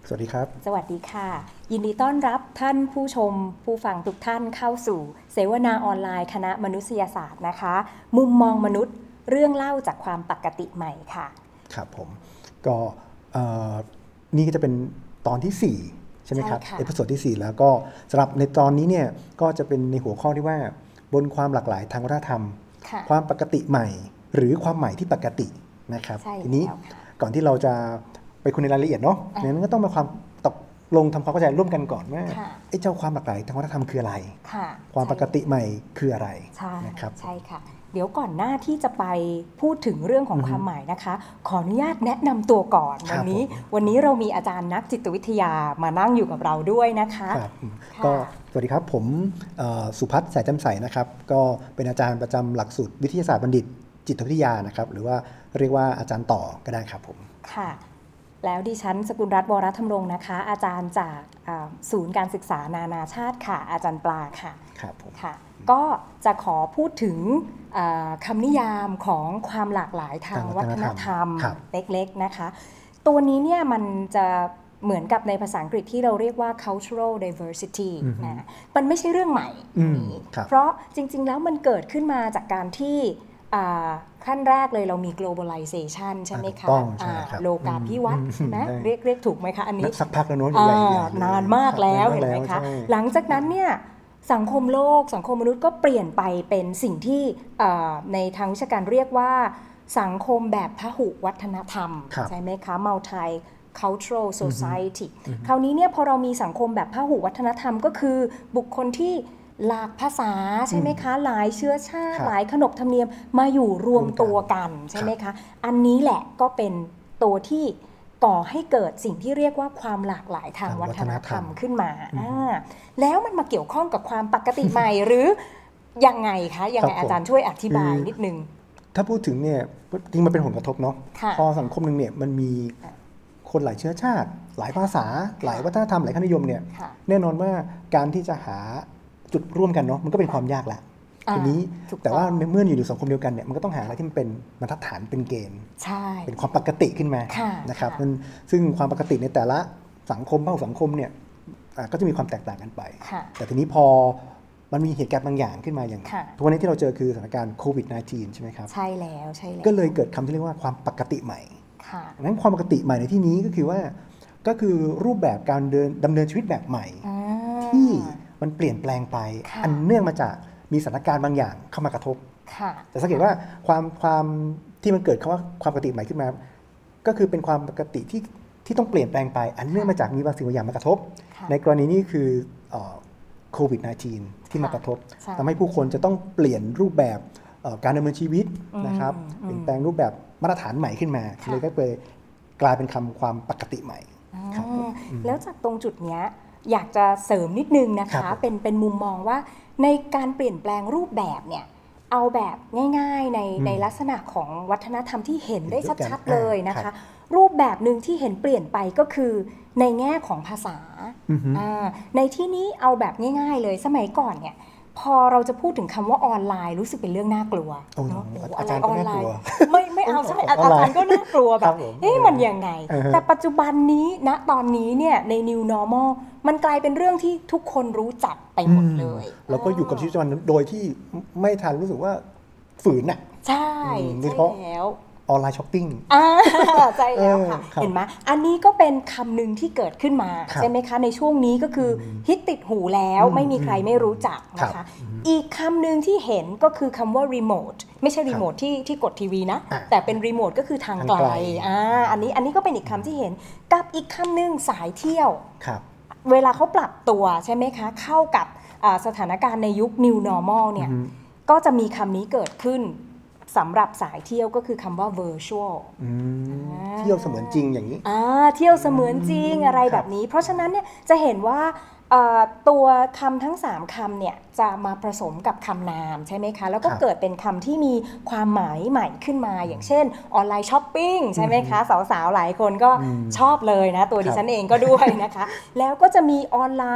สวัสดีครับสวัสดีค่ะยินดีต้อนรับท่านผู้ชมผู้ฟังทุกท่านเข้าสู่เสวนาออนไลน์คณะมนุษยศาสตร์นะคะมุมมองมนุษย์เรื่องเล่าจากความปกติใหม่ค่ะครับผมก็นี่ก็จะเป็นตอนที่4ใช่ไหมครับเอพิโซดที่4แล้วก็สำหรับในตอนนี้เนี่ยก็จะเป็นในหัวข้อที่ว่าบนความหลากหลายทางวัฒนธรรมความปกติใหม่หรือความใหม่ที่ปกตินะครับทีนี้ก่อนที่เราจะไปคุยในรายละเอียดเนาะนั้นก็ต้องมาความตกลงทำความเข้าใจร่วมกันก่อนว่าไอ้เจ้าความหลากหลายทางวัฒนธรรมคืออะไรความปกติใหม่คืออะไรนะครับใช่ค่ะเดี๋ยวก่อนหน้าที่จะไปพูดถึงเรื่องของความหมายนะคะขออนุญาตแนะนำตัวก่อนวันนี้เรามีอาจารย์นักจิตวิทยามานั่งอยู่กับเราด้วยนะคะก็สวัสดีครับผมสุพัฒน์สายจำใสนะครับก็เป็นอาจารย์ประจำหลักสูตรวิทยาศาสตร์บัณฑิตจิตวิทยานะครับหรือว่าเรียกว่าอาจารย์ต่อก็ได้ครับผมค่ะแล้วดิฉันสกุลรัตน์วรธรรมรงค์นะคะอาจารย์จากศูนย์การศึกษานานาชาติค่ะอาจารย์ปลาค่ะครับผมค่ะก็จะขอพูดถึงคำนิยามของความหลากหลายทางวัฒนธรรมเล็กๆนะคะตัวนี้เนี่ยมันจะเหมือนกับในภาษาอังกฤษที่เราเรียกว่า cultural diversity นะมันไม่ใช่เรื่องใหม่เพราะจริงๆแล้วมันเกิดขึ้นมาจากการที่ขั้นแรกเลยเรามี globalization ใช่ไหมคะโลกาภิวัตน์ใช่ไหมเรียกถูกไหมคะอันนี้สักพักแล้วโน้นนานมากแล้วเห็นไหมคะหลังจากนั้นเนี่ยสังคมโลกสังคมมนุษย์ก็เปลี่ยนไปเป็นสิ่งที่ในทางวิชาการเรียกว่าสังคมแบบพหุวัฒนธรรมใช่ไหมคะ multi cultural society คราวนี้เนี่ยพอเรามีสังคมแบบพหุวัฒนธรรมก็คือบุคคลที่หลากภาษาใช่ไหมคะหลายเชื้อชาติหลายขนบธรรมเนียมมาอยู่รวมตัวกันใช่ไหมคะอันนี้แหละก็เป็นตัวที่ก่อให้เกิดสิ่งที่เรียกว่าความหลากหลายทางวัฒนธรรมขึ้นมาแล้วมันมาเกี่ยวข้องกับความปกติใหม่หรือยังไงคะยังไงอาจารย์ช่วยอธิบายนิดนึงถ้าพูดถึงเนี่ยจริงมันเป็นผลกระทบเนาะพอสังคมหนึ่งเนี่ยมันมีคนหลายเชื้อชาติหลายภาษาหลายวัฒนธรรมหลายค่านิยมเนี่ยแน่นอนว่าการที่จะหาจุดร่วมกันเนาะมันก็เป็นความยากแหละทีนี้แต่ว่าเมื่ออยู่ในสังคมเดียวกันเนี่ยมันก็ต้องหาอะไรที่มันเป็นบรรทัดฐานเป็นเกณฑ์เป็นความปกติขึ้นมานะครับซึ่งความปกติในแต่ละสังคมบางสังคมเนี่ยก็จะมีความแตกต่างกันไปแต่ทีนี้พอมันมีเหตุการณ์บางอย่างขึ้นมาอย่างทุกวันนี้ที่เราเจอคือสถานการณ์โควิด -19 ใช่ไหมครับใช่แล้วก็เลยเกิดคำที่เรียกว่าความปกติใหม่ดังนั้นความปกติใหม่ในที่นี้ก็คือรูปแบบการดำเนินชีวิตแบบใหม่ที่มันเปลี่ยนแปลงไปอันเนื่องมาจากมีสถานการณ์บางอย่างเข้ามากระทบแต่สังเกตว่าความที่มันเกิดคำว่าความปกติใหม่ขึ้นมาก็คือเป็นความปกติที่ต้องเปลี่ยนแปลงไปอันเนื่องมาจากมีบางสิ่งบางอย่างมากระทบในกรณีนี้คือโควิด -19 ที่มากระทบทำให้ผู้คนจะต้องเปลี่ยนรูปแบบการดำเนินชีวิตนะครับเปลี่ยนแปลงรูปแบบมาตรฐานใหม่ขึ้นมาเลยก็เลยกลายเป็นความปกติใหม่แล้วจากตรงจุดนี้อยากจะเสริมนิดนึงนะคะเป็นมุมมองว่าในการเปลี่ยนแปลงรูปแบบเนี่ยเอาแบบง่ายๆในลักษณะของวัฒนธรรมที่เห็นได้ชัดๆเลยนะคะรูปแบบหนึ่งที่เห็นเปลี่ยนไปก็คือในแง่ของภาษาในที่นี้เอาแบบง่ายๆเลยสมัยก่อนเนี่ยพอเราจะพูดถึงคำว่าออนไลน์รู้สึกเป็นเรื่องน่ากลัวอาจารย์ก็น่ากลัวไม่เอาใช่อาจารย์ก็น่ากลัวแบบมันยังไงแต่ปัจจุบันนี้ณตอนนี้เนี่ยใน New Normal มันกลายเป็นเรื่องที่ทุกคนรู้จักไปหมดเลยแล้วก็อยู่กับชีวิตประจำวันโดยที่ไม่ทันรู้สึกว่าฝืนน่ะใช่แล้วออนไลน์ช้อปปิ้งใช่แล้วค่ะเห็นไหมอันนี้ก็เป็นคำหนึ่งที่เกิดขึ้นมาใช่ไหมคะในช่วงนี้ก็คือฮิตติดหูแล้วไม่มีใครไม่รู้จักนะคะอีกคำหนึ่งที่เห็นก็คือคำว่ารีโมทไม่ใช่รีโมทที่กดทีวีนะแต่เป็นรีโมทก็คือทางไกลอันนี้ก็เป็นอีกคำที่เห็นกับอีกคำหนึ่งสายเที่ยวเวลาเขาปรับตัวใช่ไหมคะเข้ากับสถานการณ์ในยุค New Normal เนี่ยก็จะมีคำนี้เกิดขึ้นสำหรับสายเที่ยวก็คือคำว่า virtual เที่ยวเสมือนจริงอย่างนี้เที่ยวเสมือนจริงอะไรแบบนี้เพราะฉะนั้นเนี่ยจะเห็นว่าตัวคำทั้ง3คำเนี่ยจะมาผสมกับคำนามใช่ไหมคะแล้วก็เกิดเป็นคำที่มีความหมายใหม่ขึ้นมาอย่างเช่นออนไลน์ช้อปปิ้งใช่ไหมคะสาวๆหลายคนก็ชอบเลยนะตัวดิฉันเองก็ด้วยนะคะแล้วก็จะมีออนไลน์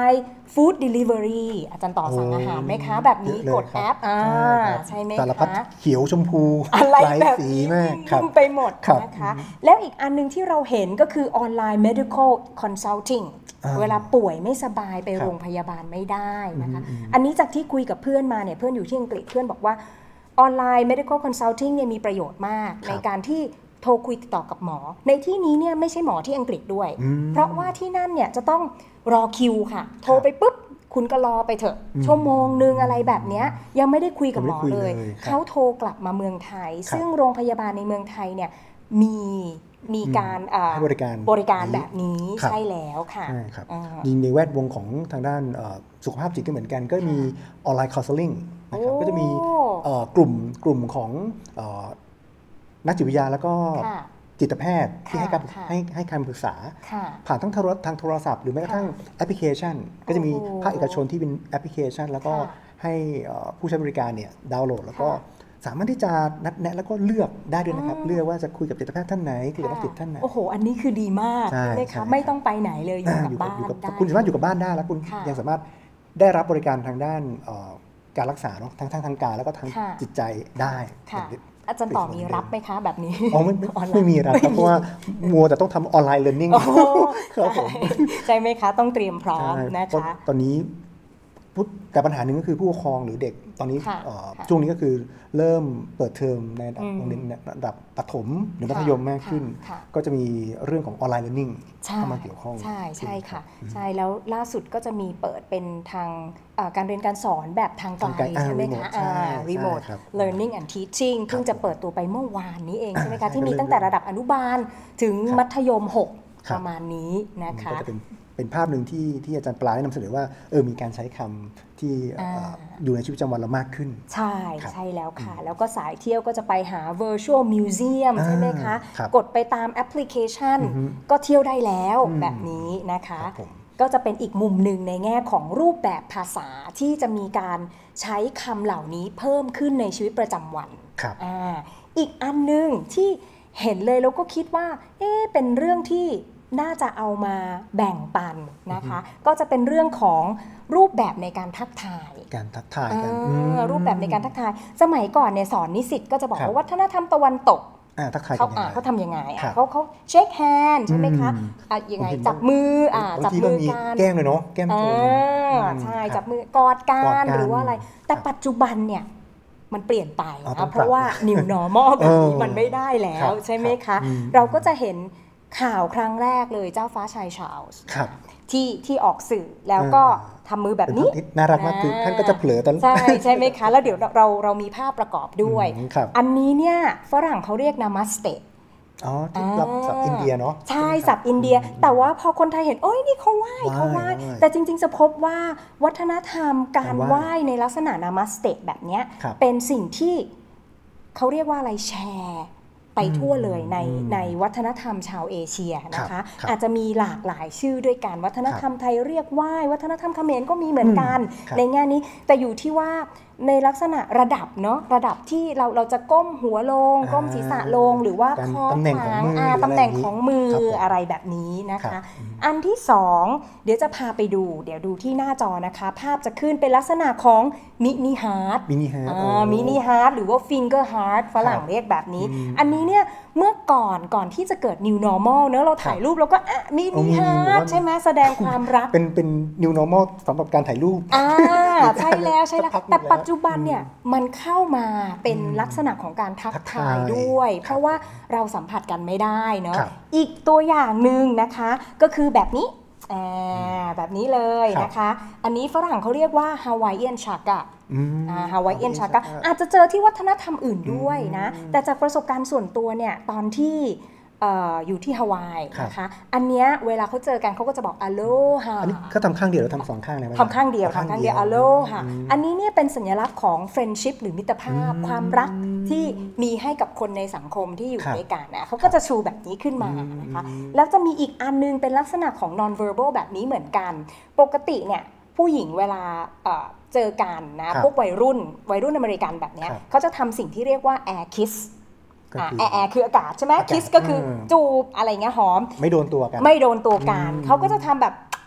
ฟู้ดเดลิเวอรี่อาจารย์ต่อสั่งอาหารไหมคะแบบนี้กดแอปใช่ไหมคะสารพัดเขียวชมพูอะไรแบบสีนี้มากครับไปหมดนะคะแล้วอีกอันนึงที่เราเห็นก็คือออนไลน์ medical consulting เวลาป่วยไม่สบายไปโรงพยาบาลไม่ได้นะคะอันนี้จากที่คุยกับเพื่อนมาเนี่ยเพื่อนอยู่ที่อังกฤษเพื่อนบอกว่าออนไลน์ medical consulting เนี่ยมีประโยชน์มากในการที่โทรคุยติดต่อกับหมอในที่นี้เนี่ยไม่ใช่หมอที่อังกฤษด้วยเพราะว่าที่นั่นเนี่ยจะต้องรอคิวค่ะโทรไปปุ๊บคุณก็รอไปเถอะชั่วโมงนึงอะไรแบบนี้ยังไม่ได้คุยกับหมอเลยเขาโทรกลับมาเมืองไทยซึ่งโรงพยาบาลในเมืองไทยเนี่ยมีการบริการแบบนี้ใช่แล้วค่ะใช่ครับยิงในแวดวงของทางด้านสุขภาพจิตก็เหมือนกันก็มีออนไลน์คอนซัลทิงนะครับก็จะมีกลุ่มของนักจิตวิทยาแล้วก็จิตแพทย์ที่ให้คำปรึกษาผ่านทั้งทางโทรศัพท์หรือแม้กระทั่งแอปพลิเคชันก็จะมีภาคเอกชนที่เป็นแอปพลิเคชันแล้วก็ให้ผู้ใช้บริการเนี่ยดาวน์โหลดแล้วก็สามารถที่จะนัดแนะแล้วก็เลือกได้ด้วยนะครับเลือกว่าจะคุยกับจิตแพทย์ท่านไหนคุยกับนักจิตท่านไหนโอ้โหอันนี้คือดีมากนะคะไม่ต้องไปไหนเลยอยู่กับบ้านได้คุณสามารถอยู่กับบ้านได้แล้วคุณยังสามารถได้รับบริการทางด้านการรักษาเนาะทั้งทางกายแล้วก็ทางจิตใจได้อาจารย์ต่อมีรับไหมคะแบบนี้ไม่มีรับเพราะว่ามัวแต่ต้องทำออนไลน์เรียนรู้ใช่ไหมคะต้องเตรียมพร้อมนะคะตอนนี้แต่ปัญหาหนึ่งก็คือผู้ปกครองหรือเด็กตอนนี้ช่วงนี้ก็คือเริ่มเปิดเทอมในระดับประถมหรือมัธยมมากขึ้นก็จะมีเรื่องของออนไลน์เรียนรู้เข้ามาเกี่ยวข้องใช่ค่ะใช่แล้วล่าสุดก็จะมีเปิดเป็นทางการเรียนการสอนแบบทางไกลใช่ไหมคะ remote learning and teaching เพิ่งจะเปิดตัวไปเมื่อวานนี้เองใช่ไหมคะที่มีตั้งแต่ระดับอนุบาลถึงมัธยม6ประมาณนี้นะคะเป็นภาพหนึ่งที่อาจารย์ปลาได้นำเสนอว่ามีการใช้คำที่อยู่ในชีวิตประจำวันเรามากขึ้นใช่แล้วค่ะแล้วก็สายเที่ยวก็จะไปหา virtual museum ใช่ไหมคะกดไปตามแอปพลิเคชันก็เที่ยวได้แล้วแบบนี้นะคะก็จะเป็นอีกมุมหนึ่งในแง่ของรูปแบบภาษาที่จะมีการใช้คำเหล่านี้เพิ่มขึ้นในชีวิตประจำวันอีกอันนึงที่เห็นเลยแล้วก็คิดว่าเป็นเรื่องที่น่าจะเอามาแบ่งปันนะคะก็จะเป็นเรื่องของรูปแบบในการทักทายกันรูปแบบในการทักทายสมัยก่อนเนี่ยสอนนิสิตก็จะบอกว่าวัฒนธรรมตะวันตกเขาทำยังไงเขาเช็คแฮนด์ใช่ไหมคะยังไงจับมือกันแก้มเลยเนาะแก้มชนใช่จับมือกอดกันหรือว่าอะไรแต่ปัจจุบันเนี่ยมันเปลี่ยนไปเพราะว่า New Normal แบบนี้มันไม่ได้แล้วใช่ไหมคะเราก็จะเห็นข่าวครั้งแรกเลยเจ้าฟ้าชายชาร์ลส์ที่ออกสื่อแล้วก็ทำมือแบบนี้น่ารักมากคือท่านก็จะเผลอตลอดใช่ไหมคะแล้วเดี๋ยวเรามีภาพประกอบด้วยอันนี้เนี่ยฝรั่งเขาเรียกนามัสเตที่ศัพท์อินเดียเนาะใช่ศัพท์อินเดียแต่ว่าพอคนไทยเห็นนี่เขาไหว้แต่จริงๆจะพบว่าวัฒนธรรมการไหว้ในลักษณะนามัสเตแบบนี้เป็นสิ่งที่เขาเรียกว่าอะไรแชร์ไปทั่วเลยในวัฒนธรรมชาวเอเชียนะคะอาจจะมีหลากหลายชื่อด้วยกันวัฒนธรรมไทยเรียกไหว้วัฒนธรรมเขมรก็มีเหมือนกันในแง่นี้แต่อยู่ที่ว่าในลักษณะระดับเนาะระดับที่เราจะก้มหัวลงก้มศีรษะลงหรือว่าคอขวางตำแหน่งของมืออะไรแบบนี้นะคะอันที่สองเดี๋ยวจะพาไปดูเดี๋ยวดูที่หน้าจอนะคะภาพจะขึ้นเป็นลักษณะของมินิฮาร์ทหรือว่าฟิงเกอร์ฮาร์ทฝรั่งเรียกแบบนี้อันนี้เนี่ยเมื่อก่อนที่จะเกิด New Normal เนอะเราถ่ายรูปแล้วก็มินิฮาร์ทใช่ไหมแสดงความรักเป็น New Normal สำหรับการถ่ายรูปใช่แล้วแต่ปัจจุบันเนี่ยมันเข้ามาเป็นลักษณะของการทักทายด้วยเพราะว่าเราสัมผัสกันไม่ได้เนาะอีกตัวอย่างหนึ่งนะคะก็คือแบบนี้แบบนี้เลยนะคะอันนี้ฝรั่งเขาเรียกว่า Hawaiian Shaka Hawaiian Shaka อาจจะเจอที่วัฒนธรรมอื่นด้วยนะแต่จากประสบการณ์ส่วนตัวเนี่ยตอนที่อยู่ที่ฮาวายนะคะอันเนี้ยเวลาเขาเจอกันเขาก็จะบอกอโลฮาอันนี้เขาทำข้างเดียวหรือทำสองข้างเลยทำข้างเดียวอโลฮาอันนี้เนี่ยเป็นสัญลักษณ์ของ friendship หรือมิตรภาพความรักที่มีให้กับคนในสังคมที่อยู่ด้วยกันนะเขาก็จะชูแบบนี้ขึ้นมานะคะแล้วจะมีอีกอันนึงเป็นลักษณะของ non verbal แบบนี้เหมือนกันปกติเนี่ยผู้หญิงเวลาเจอกันนะพวกวัยรุ่นอเมริกันแบบนี้เขาจะทำสิ่งที่เรียกว่า air kissแอร์คืออากาศใช่ไหมคิสก็คือจูบอะไรเงี้ยหอมไม่โดนตัวกันเขาก็จะทำแบบ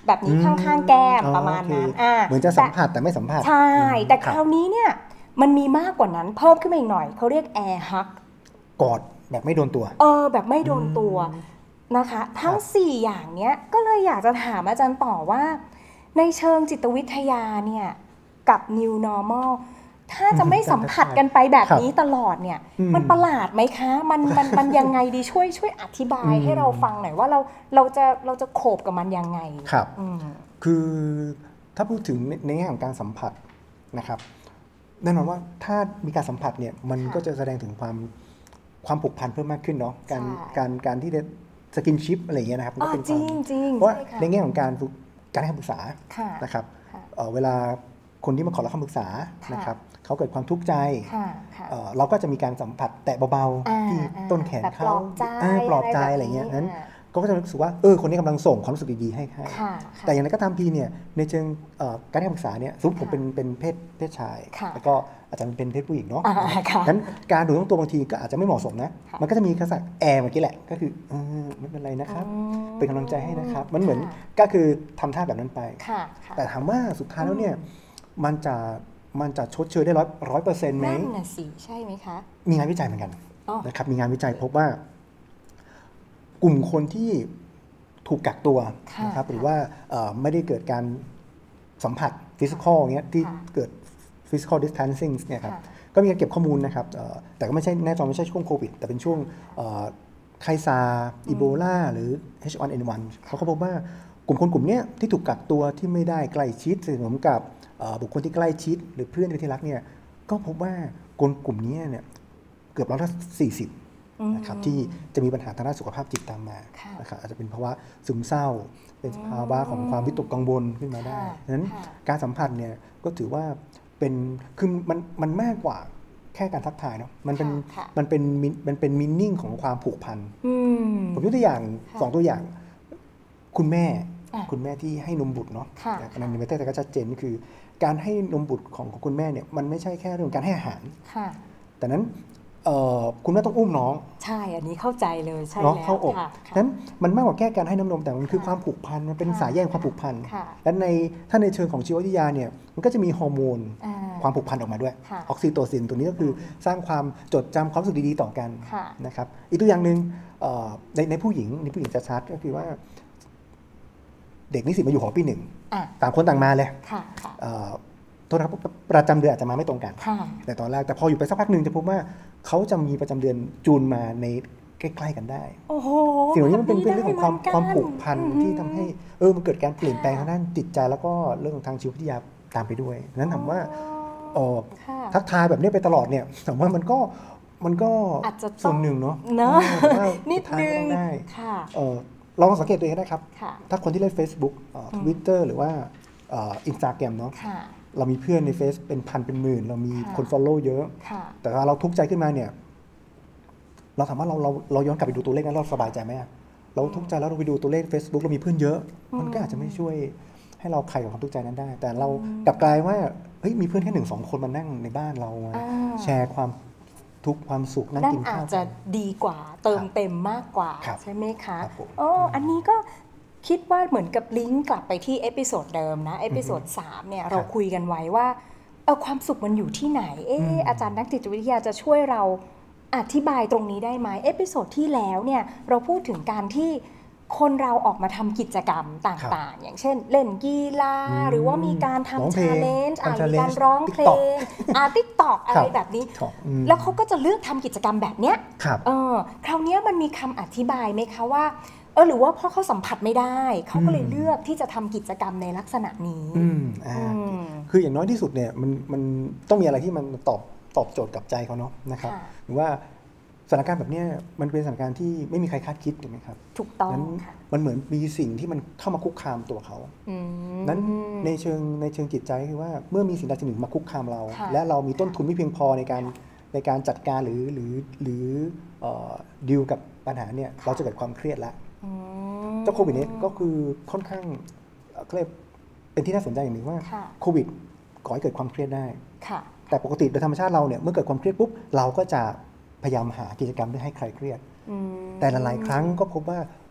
แบบนี้ข้างๆแก้มประมาณนั้นเหมือนจะสัมผัสแต่ไม่สัมผัสใช่แต่คราวนี้เนี่ยมันมีมากกว่านั้นเพิ่มขึ้นมาอีกหน่อยเขาเรียกแอร์ฮักกอดแบบไม่โดนตัวแบบไม่โดนตัวนะคะทั้ง4อย่างเนี้ยก็เลยอยากจะถามอาจารย์ต่อว่าในเชิงจิตวิทยาเนี่ยกับ New Normal ถ้าจะไม่สัมผัสกันไปแบบนี้ตลอดเนี่ยมันประหลาดไหมคะมันยังไงดีช่วยอธิบายให้เราฟังหน่อยว่าเราจะโขบกับมันยังไงครับคือถ้าพูดถึงในแง่ของการสัมผัสนะครับแน่นอนว่าถ้ามีการสัมผัสเนี่ยมันก็จะแสดงถึงความผูกพันเพิ่มมากขึ้นเนาะการที่จะสกินชิปอะไรอย่างเงี้ยนะครับก็เป็นจริงเพราะในแง่ของการให้คำปรึกษานะครับเวลาคนที่มาขอรับคำปรึกษานะครับเขาเกิดความทุกข์ใจเราก็จะมีการสัมผัสแตะเบาๆที่ต้นแขนเขาปลอบใจอะไรเงี้ยนั้นก็จะรู้สึกว่าคนนี้กำลังส่งความรู้สึกดีๆให้แต่อย่างไรก็ตามทีเนี่ยในเชิงการให้คำปรึกษาเนี่ยสมมติผมเป็นเพศชายแล้วก็อาจจะเป็นเพศผู้หญิงเนาะงั้นการดูทั้งตัวบางทีก็อาจจะไม่เหมาะสมนะมันก็จะมีคำสั่งแอร์เมื่อกี้แหละก็คือไม่เป็นไรนะครับเป็นกำลังใจให้นะครับมันเหมือนก็คือทำท่าแบบนั้นไปแต่ถามว่าสุดท้ายแล้วเนี่ยมันจะชดเชยได้100%ไหมนั่นน่ะสิใช่ไหมคะมีงานวิจัยเหมือนกันนะครับมีงานวิจัยพบว่ากลุ่มคนที่ถูกกักตัวนะครับหรือว่าไม่ได้เกิดการสัมผัสฟิสิกอลเงี้ยที่เกิด physical distancing เนี่ยครับก็มีการเก็บข้อมูลนะครับแต่ก็ไม่ใช่แน่นอนไม่ใช่ช่วงโควิดแต่เป็นช่วงไข้ซาอีโบลาหรือ H1N1 เขาก็พบว่ากลุ่มคนกลุ่มนี้ที่ถูกกักตัวที่ไม่ได้ใกล้ชิดสนิทกับบุคคลที่ใกล้ชิดหรือเพื่อนที่รักเนี่ยก็พบว่ากลุ่มนี้เนี่ยเกือบ40%นะครับที่จะมีปัญหาทางด้านสุขภาพจิตตามมานะครับอาจจะเป็นภาวะซึมเศร้าเป็นภาวะของความวิตกกังวลขึ้นมาได้ดังนั้นการสัมผัสเนี่ยก็ถือว่าเป็นคือมันมากกว่าแค่การทักทายเนาะมันเป็นมินนิ่งของความผูกพันผมยกตัวอย่าง2ตัวอย่างคุณแม่ที่ให้นมบุตรเนาะอันนั้นในประเทศไทยก็ชัดเจนคือการให้นมบุตรของคุณแม่เนี่ยมันไม่ใช่แค่เรื่องการให้อาหารแต่นั้นคุณแม่ต้องอุ้มน้องใช่อันนี้เข้าใจเลยใช่แล้วเข้าอกนั้นมันมากกว่าแค่การให้น้ำนมแต่มันคือความผูกพันมันเป็นสายใยความผูกพันและถ้าในเชิงของชีววิทยาเนี่ยมันก็จะมีฮอร์โมนความผูกพันออกมาด้วยออกซิโตซินตัวนี้ก็คือสร้างความจดจำความรู้สึกดีๆต่อกันนะครับอีกตัวอย่างหนึ่งในผู้หญิงจะชัดก็คือว่าเด็กนิสิตมาอยู่หอปีหนึ่งต่างคนต่างมาเลยโทษนะครับประจำเดือนอาจจะมาไม่ตรงกันแต่ตอนแรกแต่พออยู่ไปสักพักหนึ่งจะพบว่าเขาจะมีประจำเดือนจูนมาในใกล้ๆกันได้สิ่งเหล่านี้มันเป็นเรื่องของความผูกพันที่ทำให้มันเกิดการเปลี่ยนแปลงทางด้านจิตใจแล้วก็เรื่องของทางชีววิทยาตามไปด้วยนั้นถามว่าทักทายแบบนี้ไปตลอดเนี่ยถามว่ามันก็ส่วนหนึ่งเนาะนิดนึงลองสังเกตตัวเองได้ครับถ้าคนที่เล่น Facebook Twitter หรือว่าInstagram เนาะเรามีเพื่อนในเฟซเป็นพันเป็นหมื่นเรามีคน follow เยอะแต่ว่าเราทุกข์ใจขึ้นมาเนี่ยเราถามว่าเราย้อนกลับไปดูตัวเลขนั้นเราสบายใจไหมเราทุกข์ใจแล้วเราไปดูตัวเลข Facebook เรามีเพื่อนเยอะมันก็อาจจะไม่ช่วยให้เราคลายกับความทุกข์ใจนั้นได้แต่เรากลับกลายว่าเฮ้ยมีเพื่อนแค่1-2 คนมานั่งในบ้านเราแชร์ความทุกข์ความสุขนั่งกินข้าวอาจจะดีกว่าเติมเต็มมากกว่าใช่ไหมคะอันนี้ก็คิดว่าเหมือนกับลิงก์กลับไปที่เอพิโซดเดิมนะเอพิโซด3เนี่ยเราคุยกันไว้ว่าความสุขมันอยู่ที่ไหนอาจารย์นักจิตวิทยาจะช่วยเราอธิบายตรงนี้ได้ไหมเอพิโซดที่แล้วเนี่ยเราพูดถึงการที่คนเราออกมาทำกิจกรรมต่างๆอย่างเช่นเล่นกีฬาหรือว่ามีการทำ challenge มีการร้องเพลงTikTok อะไรแบบนี้แล้วเขาก็จะเลือกทำกิจกรรมแบบเนี้ยคราวนี้มันมีคำอธิบายไหมคะว่าหรือว่าเพราะเขาสัมผัสไม่ได้เขาก็เลยเลือกที่จะทำกิจกรรมในลักษณะนี้คืออย่างน้อยที่สุดเนี่ยมันต้องมีอะไรที่มันตอบโจทย์กับใจเขาเนาะนะครับหรือว่าสถานการณ์แบบนี้มันเป็นสถานการณ์ที่ไม่มีใครคาดคิดถูกไหมครับถูกต้องนั้นมันเหมือนมีสิ่งที่มันเข้ามาคุกคามตัวเขานั้นในเชิงจิตใจคือว่าเมื่อมีสิ่งใดสิ่งหนึ่งมาคุกคามเราและเรามีต้นทุนไม่เพียงพอในการจัดการหรือดีลกับปัญหาเนี่ยเราจะเกิดความเครียดละเจ้าโควิดนี้ก็คือค่อนข้างเป็นที่น่าสนใจอย่างหนึ่งว่าโควิดก่อให้เกิดความเครียดได้แต่ปกติโดยธรรมชาติเราเนี่ยเมื่อเกิดความเครียดปุ๊บเราก็จะพยายามหากิจกรรมเพื่อให้คลายเครียดแต่หลายๆครั้งก็พบว่า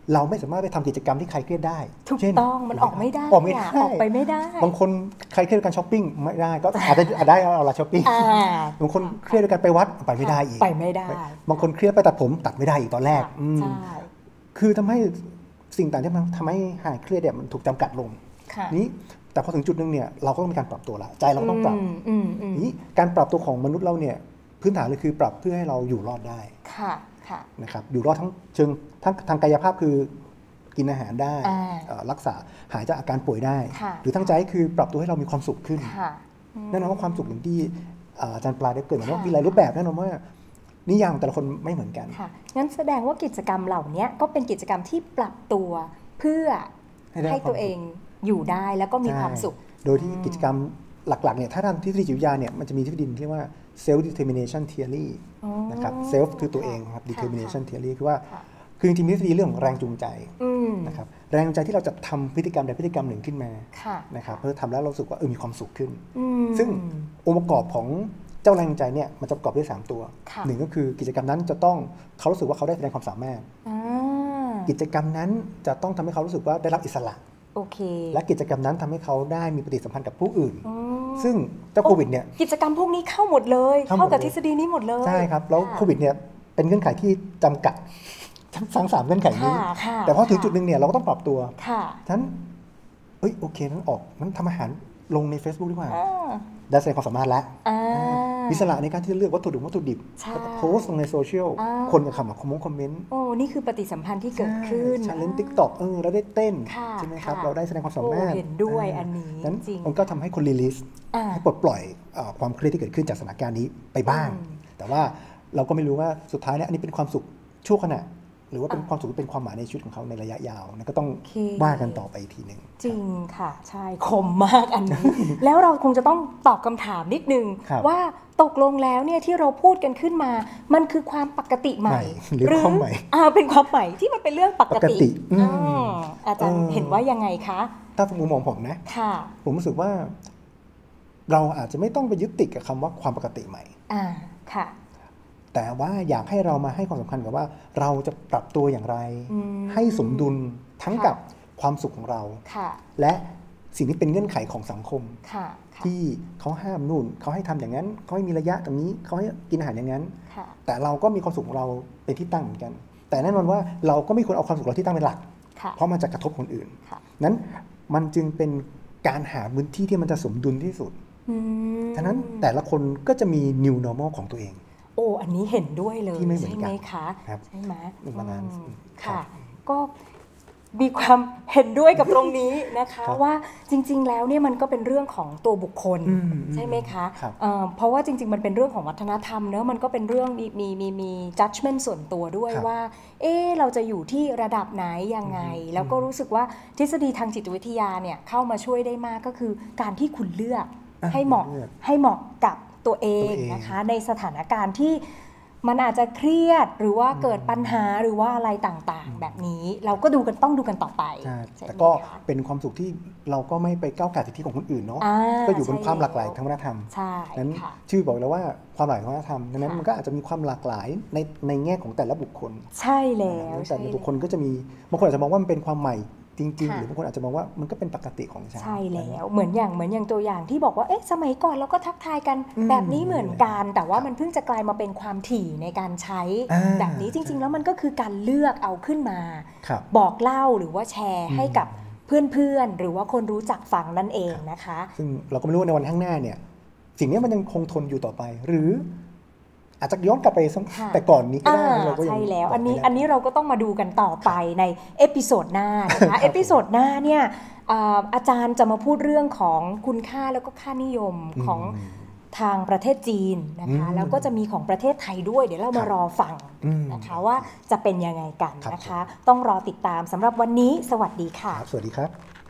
เราไม่สามารถไปทำกิจกรรมที่ใครเครียดได้ถูกต้องมันออกไม่ได้ออกไปไม่ได้บางคนใครเครียดด้วยการช้อปปิ้งไม่ได้ก็อาจจะได้เอาละช้อปปิ้งบางคนเครียดด้วยการไปวัดไปไม่ได้อีกไปไม่ได้บางคนเครียดไปตัดผมตัดไม่ได้อีกตอนแรกคือทำให้สิ่งต่างที่มันทำให้หายเครียดเนี่ยมันถูกจำกัดลงนี้แต่พอถึงจุดนึงเนี่ยเราก็ต้องมีการปรับตัวละใจเราต้องปรับนี้การปรับตัวของมนุษย์เราเนี่ยพื้นฐานเลยคือปรับเพื่อให้เราอยู่รอดได้นะครับอยู่รอดทั้งเชิงทั้งทางกายภาพคือกินอาหารได้รักษาหายจากอาการป่วยได้หรือทั้งใจคือปรับตัวให้เรามีความสุขขึ้นแน่นอนว่าความสุขอย่างที่อาจารย์ปลาได้เกิดมาว่ามีหลายรูปแบบแน่นอนว่านิยามแต่ละคนไม่เหมือนกันงั้นแสดงว่ากิจกรรมเหล่านี้ก็เป็นกิจกรรมที่ปรับตัวเพื่อให้ตัวเองอยู่ได้แล้วก็มีความสุขโดยที่กิจกรรมหลักๆเนี่ยถ้าทางทฤษฎีจิตวิทยาเนี่ยมันจะมีทฤษฎีที่เรียกว่า self determination theory นะครับ self คือตัวเองครับ determination theory คือว่าคือจริงๆทฤษฎีเรื่องของแรงจูงใจนะครับแรงจูงใจที่เราจะทำพฤติกรรมใดพฤติกรรมหนึ่งขึ้นมานะครับเพื่อทำแล้วเราสึกว่ามีความสุขขึ้นซึ่งองค์ประกอบของเจ้าแรงจูงใจเนี่ยมันจะประกอบด้วย3ตัวหนึ่งก็คือกิจกรรมนั้นจะต้องเขารู้สึกว่าเขาได้แสดงความสามารถกิจกรรมนั้นจะต้องทำให้เขารู้สึกว่าได้รับอิสระและกิจกรรมนั้นทำให้เขาได้มีปฏิสัมพันธ์กับผู้อื่นซึ่งเจ้าโควิดเนี่ยกิจกรรมพวกนี้เข้าหมดเลยเข้ากับทฤษฎีนี้หมดเลยใช่ครับแล้วโควิดเนี่ยเป็นเงื่อนไขที่จำกัดทั้ง3เงื่อนไขนี้แต่พอถึงจุดนึงเนี่ยเราก็ต้องปรับตัวฉะนั้นโอเคนั้นออกนั้นทำอาหารลงใน Facebook ดีกว่าได้แสดงความสามารถแล้วมีอิสระในการที่จะเลือกวัตถุดิบโพสต์ลงในโซเชียลคนจะคอมเมนต์นี่คือปฏิสัมพันธ์ที่เกิดขึ้นชาเลนจ์ TikTok เราได้เต้นใช่ไหมครับเราได้แสดงความสามารถเห็นด้วยอันนี้นั้นมันก็ทำให้คนรีลิสให้ปลดปล่อยความเครียดที่เกิดขึ้นจากสถานการณ์นี้ไปบ้างแต่ว่าเราก็ไม่รู้ว่าสุดท้ายเนี่ยอันนี้เป็นความสุขชั่วขณะหรือว่าเป็นความสุขที่เป็นความหมายในชีวิตของเขาในระยะยาวนั่นก็ต้องว่ากันต่อไปอีกทีนึงจริงค่ะใช่คมมากอันนี้ แล้วเราคงจะต้องตอบคำถามนิดนึงว่าตกลงแล้วเนี่ยที่เราพูดกันขึ้นมามันคือความปกติใหม่หรือความใหม่เป็นความใหม่ที่มันเป็นเรื่องปกติอาจารย์เห็นว่ายังไงคะถ้ามุมมองผมนะผมรู้สึกว่าเราอาจจะไม่ต้องไปยึดติดกับคำว่าความปกติใหม่ค่ะแต่ว่าอยากให้เรามาให้ความสำคัญกับว่าเราจะปรับตัวอย่างไรให้สมดุลทั้งกับความสุขของเราและสิ่งที่เป็นเงื่อนไขของสังคมที่เขาห้ามนู่นเขาให้ทำอย่างนั้นเขาให้มีระยะตรงนี้เขาให้กินอาหารอย่างนั้นแต่เราก็มีความสุขของเราเป็นที่ตั้งเหมือนกันแต่แน่นอนว่าเราก็ไม่ควรเอาความสุขเราที่ตั้งเป็นหลักเพราะมันจะกระทบคนอื่นนั้นมันจึงเป็นการหาพื้นที่ที่มันจะสมดุลที่สุดฉะนั้นแต่ละคนก็จะมี new normal ของตัวเองอันนี้เห็นด้วยเลยใช่ไหมคะใช่ไหมค่ะก็มีความเห็นด้วยกับตรงนี้นะคะว่าจริงๆแล้วเนี่ยมันก็เป็นเรื่องของตัวบุคคลใช่ไหมคะเพราะว่าจริงๆมันเป็นเรื่องของวัฒนธรรมเนอะมันก็เป็นเรื่องมี judgment ส่วนตัวด้วยว่าเราจะอยู่ที่ระดับไหนยังไงแล้วก็รู้สึกว่าทฤษฎีทางจิตวิทยาเนี่ยเข้ามาช่วยได้มากก็คือการที่คุณเลือกให้เหมาะกับตัวเองนะคะในสถานการณ์ที่มันอาจจะเครียดหรือว่าเกิดปัญหาหรือว่าอะไรต่างๆแบบนี้เราก็ต้องดูกันต่อไปแต่ก็เป็นความสุขที่เราก็ไม่ไปก้าวไก่สิทธิของคนอื่นเนาะก็อยู่บนความหลากหลายทางวัฒนธรรมนั้นชื่อบอกแล้วว่าความหลากหลายทางวัฒนธรรมดังนั้นมันก็อาจจะมีความหลากหลายในแง่ของแต่ละบุคคลใช่แล้วแต่ละบุคคลก็จะมีบางคนอาจจะมองว่ามันเป็นความใหม่จริงๆหรือบางคนอาจจะมองว่ามันก็เป็นปกติของฉันใช่แล้วเหมือนอย่างตัวอย่างที่บอกว่าสมัยก่อนเราก็ทักทายกันแบบนี้เหมือนกันแต่ว่ามันเพิ่งจะกลายมาเป็นความถี่ในการใช้แบบนี้จริงๆแล้วมันก็คือการเลือกเอาขึ้นมาบอกเล่าหรือว่าแชร์ให้กับเพื่อนๆหรือว่าคนรู้จักฟังนั่นเองนะคะซึ่งเราก็ไม่รู้ว่าในวันข้างหน้าเนี่ยสิ่งนี้มันยังคงทนอยู่ต่อไปหรืออาจจะย้อนกลับไปแต่ก่อนนี้ก็ได้ใช่แล้วอันนี้เราก็ต้องมาดูกันต่อไปในเอพิโซดหน้านะคะเอพิโซดหน้าเนี่ยอาจารย์จะมาพูดเรื่องของคุณค่าแล้วก็ค่านิยมของทางประเทศจีนนะคะแล้วก็จะมีของประเทศไทยด้วยเดี๋ยวเรามารอฟังนะคะว่าจะเป็นยังไงกันนะคะต้องรอติดตามสำหรับวันนี้สวัสดีค่ะสวัสดีครับ